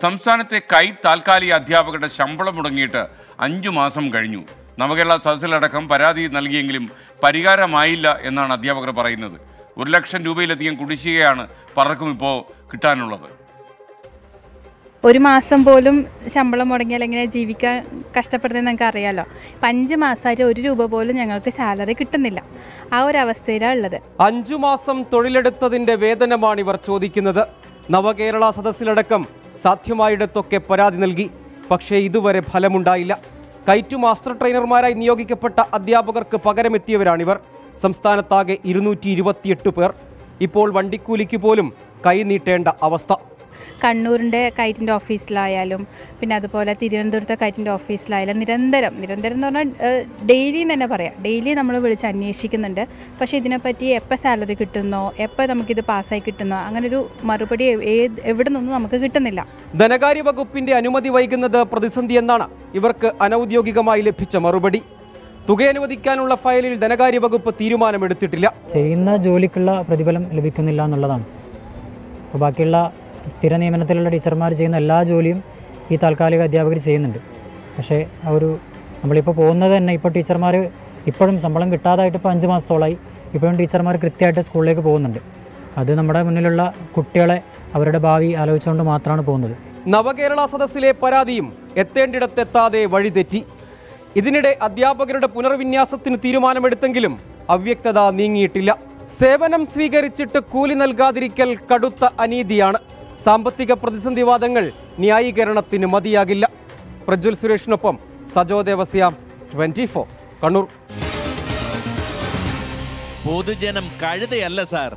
സംസ്ഥാനത്തെ കൈറ്റ് താൽക്കാലിക അധ്യാപകരുടെ ശമ്പളം മുടങ്ങിയിട്ട് 5 മാസം കഴിഞ്ഞു. നവകേരള സദസ്സിലടക്കം പരാതി നൽകിയെങ്കിലും പരിഹാരമായില്ല എന്നാണ് അധ്യാപകർ പറയുന്നത്. 1 ലക്ഷം രൂപയിലധികം കുടിശ്ശികയാണ് പലർക്കും ഇപ്പോൾ കിട്ടാനുള്ളത്. ഒരു മാസം പോലും ശമ്പളം മുടങ്ങിയാൽ എങ്ങനെ ജീവിക്കാൻ കഷ്ടപ്പെടുന്നത് നിങ്ങൾക്ക് അറിയാലോ. 5 മാസമായിട്ട് 1 രൂപ പോലും ഞങ്ങൾക്ക് സാലറി കിട്ടുന്നില്ല. ആ ഒരു അവസ്ഥയിലാണ് ഉള്ളത്. 5 മാസം തൊഴിലെടുത്തതിന്റെ വേതനമാണ് ഇവർ ചോദിക്കുന്നത്. നവകേരള സദസ്സിലടക്കം സാധ്യമായിടത്തൊക്കെ പരാതി നൽകി. പക്ഷേ ഇതുവരെ ഫലമുണ്ടായില്ല. കൈറ്റ് മാസ്റ്റർ ട്രെയിനർമാരായി നിയോഗിക്കപ്പെട്ട അധ്യാപകർക്ക് പകരമെത്തിയവരാണിവർ. സംസ്ഥാനത്താകെ 228 പേർ. ഇപ്പോൾ വണ്ടിക്കൂലിക്ക് പോലും കൈ നീട്ടേണ്ട അവസ്ഥ. കണ്ണൂരിൻ്റെ കൈറ്റിൻ്റെ ഓഫീസിലായാലും പിന്നെ അതുപോലെ തിരുവനന്തപുരത്തെ കൈറ്റിൻ്റെ ഓഫീസിലായാലും നിരന്തരം എന്ന് പറഞ്ഞാൽ ഡെയിലി തന്നെ പറയാം, ഡെയിലി നമ്മൾ വിളിച്ച് അന്വേഷിക്കുന്നുണ്ട്. പക്ഷേ ഇതിനെപ്പറ്റി എപ്പോൾ സാലറി കിട്ടുന്നോ, എപ്പോൾ നമുക്കിത് പാസ്സായി കിട്ടുന്നോ, അങ്ങനൊരു മറുപടി എവിടെ നിന്നും നമുക്ക് കിട്ടുന്നില്ല. ധനകാര്യ വകുപ്പിന്റെ അനുമതി വൈകുന്നത് പ്രതിസന്ധി എന്നാണ് ഇവർക്ക് അനൌദ്യോഗികമായി ലഭിച്ച മറുപടി. തുക അനുവദിക്കാനുള്ള ഫയലിൽ ധനകാര്യ വകുപ്പ് തീരുമാനമെടുത്തിട്ടില്ല. ചെയ്യുന്ന ജോലിക്കുള്ള പ്രതിഫലം ലഭിക്കുന്നില്ല എന്നുള്ളതാണ്. അപ്പോൾ ബാക്കിയുള്ള സ്ഥിര നിയമനത്തിലുള്ള ടീച്ചർമാർ ചെയ്യുന്ന എല്ലാ ജോലിയും ഈ താൽക്കാലിക അധ്യാപകർ ചെയ്യുന്നുണ്ട്. പക്ഷേ നമ്മളിപ്പോൾ പോകുന്നത് തന്നെ ഇപ്പോൾ ടീച്ചർമാർ ഇപ്പോഴും ശമ്പളം കിട്ടാതായിട്ട് ഇപ്പോൾ 5 മാസത്തോളമായി. ഇപ്പോഴും ടീച്ചർമാർ കൃത്യമായിട്ട് സ്കൂളിലേക്ക് പോകുന്നുണ്ട്. അത് നമ്മുടെ മുന്നിലുള്ള കുട്ടികളെ അവരുടെ ഭാവി ആലോചിച്ചുകൊണ്ട് മാത്രമാണ് പോകുന്നത്. നവകേരള സദസ്സിലെ പരാതിയും എത്തേണ്ടിടത്തെത്താതെ വഴിതെറ്റി. ഇതിനിടെ അധ്യാപകരുടെ പുനർവിന്യാസത്തിന് തീരുമാനമെടുത്തെങ്കിലും അവ്യക്തത നീങ്ങിയിട്ടില്ല. സേവനം സ്വീകരിച്ചിട്ട് കൂലി നൽകാതിരിക്കൽ കടുത്ത അനീതിയാണ്. സാമ്പത്തിക പ്രതിസന്ധിവാദങ്ങൾ ന്യായീകരണത്തിന് മതിയാകില്ല. പ്രജ്വൽ സുരേഷിനൊപ്പം സജോ ദേവസ്യാം, 24 കണ്ണൂർ. പൊതുജനം കഴുതയല്ല സാർ.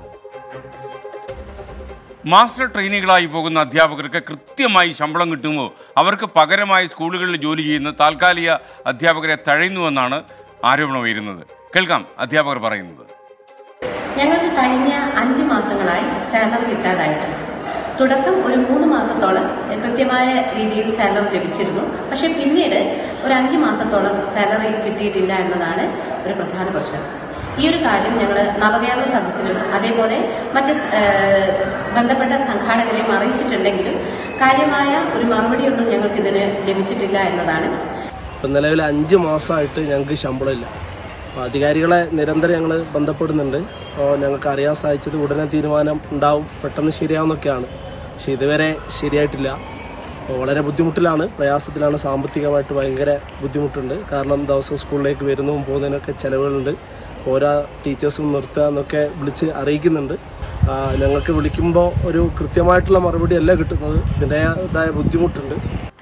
മാസ്റ്റർ ട്രെയിനികളായി പോകുന്ന അധ്യാപകർക്ക് കൃത്യമായി ശമ്പളം കിട്ടുമോ? അവർക്ക് പകരമായി സ്കൂളുകളിൽ ജോലി ചെയ്യുന്ന താൽക്കാലിക അധ്യാപകരെ തഴയുന്നുവെന്നാണ് ആരോപണം ഉയരുന്നത്. കേൾക്കാം അധ്യാപകർ പറയുന്നത്. ഞങ്ങൾക്ക് കഴിഞ്ഞ 5 മാസങ്ങളായി സാലറി കിട്ടാതായിട്ട്, തുടക്കം ഒരു 3 മാസത്തോളം കൃത്യമായ രീതിയിൽ സാലറി ലഭിച്ചിരുന്നു. പക്ഷെ പിന്നീട് ഒരു 5 മാസത്തോളം സാലറി കിട്ടിയിട്ടില്ല എന്നതാണ് ഒരു പ്രധാന പ്രശ്നം. ഈ ഒരു കാര്യം ഞങ്ങൾ നവകേരള സദസ്സിലും അതേപോലെ മറ്റ് ബന്ധപ്പെട്ട സംഘാടകരെയും അറിയിച്ചിട്ടുണ്ടെങ്കിലും കാര്യമായ ഒരു മറുപടിയൊന്നും ഞങ്ങൾക്കിതിന് ലഭിച്ചിട്ടില്ല എന്നതാണ്. ഇപ്പം നിലവിൽ 5 മാസമായിട്ട് ഞങ്ങൾക്ക് ശമ്പളമില്ല. അധികാരികളെ നിരന്തരം ഞങ്ങൾ ബന്ധപ്പെടുന്നുണ്ട്. അപ്പോൾ ഞങ്ങൾക്ക് അറിയാൻ സാധിച്ചത് ഉടനെ തീരുമാനം ഉണ്ടാവും, പെട്ടെന്ന് ശരിയാവുന്നൊക്കെയാണ്. പക്ഷെ ഇതുവരെ ശരിയായിട്ടില്ല. വളരെ ബുദ്ധിമുട്ടിലാണ്, പ്രയാസത്തിലാണ്. സാമ്പത്തികമായിട്ട് ഭയങ്കര ബുദ്ധിമുട്ടുണ്ട്. കാരണം ദിവസം സ്കൂളിലേക്ക് വരുന്നതും പോകുന്നതിനൊക്കെ ചിലവുകളുണ്ട്. ഓരോ ടീച്ചേഴ്സും നിർത്തുക എന്നൊക്കെ വിളിച്ച് അറിയിക്കുന്നുണ്ട്. ഞങ്ങൾക്ക് വിളിക്കുമ്പോൾ ഒരു കൃത്യമായിട്ടുള്ള മറുപടി അല്ല കിട്ടുന്നത്. ഇതിൻ്റെതായ ബുദ്ധിമുട്ടുണ്ട്.